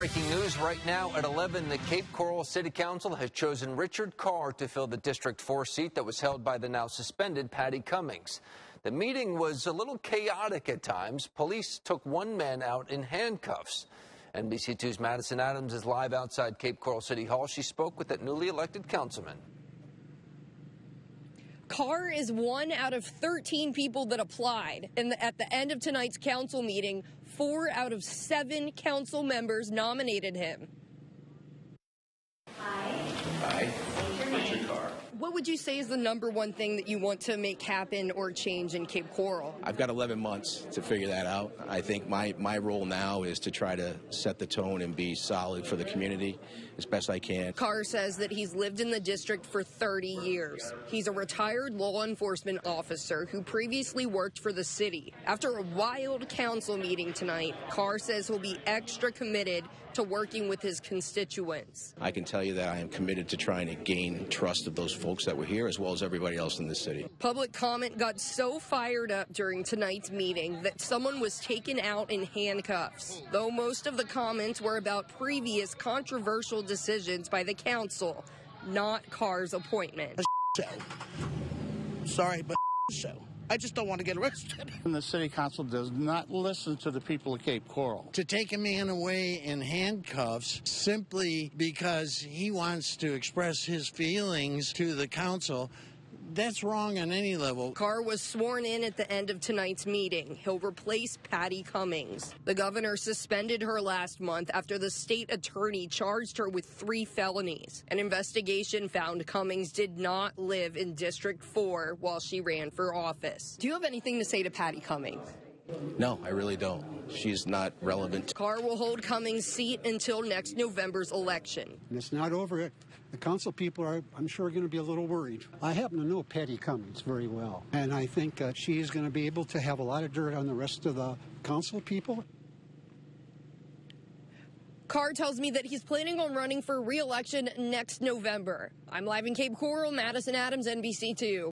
Breaking news right now at 11, the Cape Coral City Council has chosen Richard Carr to fill the District 4 seat that was held by the now suspended Patty Cummings. The meeting was a little chaotic at times. Police took one man out in handcuffs. NBC2's Madison Adams is live outside Cape Coral City Hall. She spoke with that newly elected councilman. Carr is one out of 13 people that applied. And at the end of tonight's council meeting, 4 out of 7 council members nominated him. Hi, Richard Carr. What would you say is the #1 thing that you want to make happen or change in Cape Coral? I've got 11 months to figure that out. I think my role now is to try to set the tone and be solid for the community as best I can. Carr says that he's lived in the district for 30 years. He's a retired law enforcement officer who previously worked for the city. After a wild council meeting tonight, Carr says he'll be extra committed to working with his constituents. I can tell you that I am committed to trying to gain trust of those folks that were here as well as everybody else in the city. Public comment got so fired up during tonight's meeting that someone was taken out in handcuffs. Though most of the comments were about previous controversial decisions by the council, not Carr's appointment. Sorry, but show. I just don't want to get arrested. And the city council does not listen to the people of Cape Coral. To take a man away in handcuffs simply because he wants to express his feelings to the council, that's wrong on any level. Carr was sworn in at the end of tonight's meeting. He'll replace Patty Cummings. The governor suspended her last month after the state attorney charged her with 3 felonies. An investigation found Cummings did not live in District 4 while she ran for office. Do you have anything to say to Patty Cummings? No, I really don't. She's not relevant. Carr will hold Cummings' seat until next November's election. And it's not over yet. The council people are, I'm sure, going to be a little worried. I happen to know Patty Cummings very well, and I think she is going to be able to have a lot of dirt on the rest of the council people. Carr tells me that he's planning on running for re-election next November. I'm live in Cape Coral, Madison Adams, NBC2.